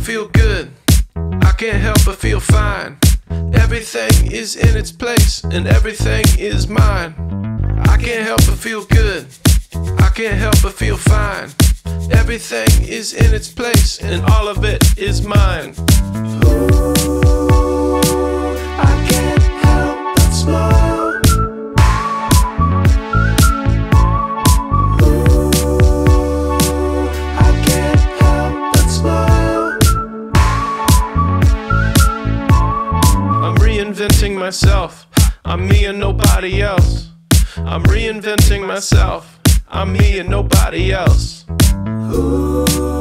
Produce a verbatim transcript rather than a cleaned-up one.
but feel good. I can't help but feel fine. Everything is in its place and everything is mine. I can't help but feel good. I can't help but feel fine. Everything is in its place and all of it is mine. Ooh, I can't help but smile. Ooh, I can't help but smile. I'm reinventing myself. I'm me and nobody else. I'm reinventing myself. I'm me and nobody else. Ooh.